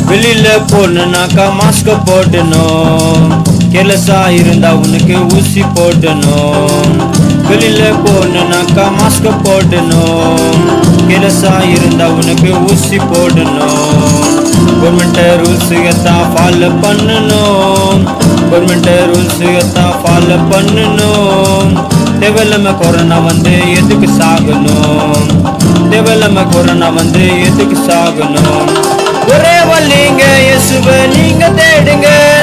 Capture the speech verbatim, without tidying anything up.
வெளியில போடணும்னாக்கா மாஸ்க போடணும். கேர்லெஸ்ஸா இருந்தா உனக்கு ஊசி போடணும். வெளியில போடணும்னாக்கா மாஸ்க போடணும். கேர்லெஸ்ஸா இருந்தா உனக்கு ஊசி போடணும். கவர்மெண்ட் ரூல்ஸ் எத்தான் ஃபாலோ பண்ணணும். கவர்மெண்ட் ரூல்ஸ் எத்தான் ஃபாலோ பண்ணணும். தேவையில்லாம கொரோனா வந்து எதுக்கு சாகணும்? தேவையில்லாம கொரோனா வந்து எதுக்கு சாகணும்? ஒரே வழிங்க இயேசுவை நீங்க தேடுங்க.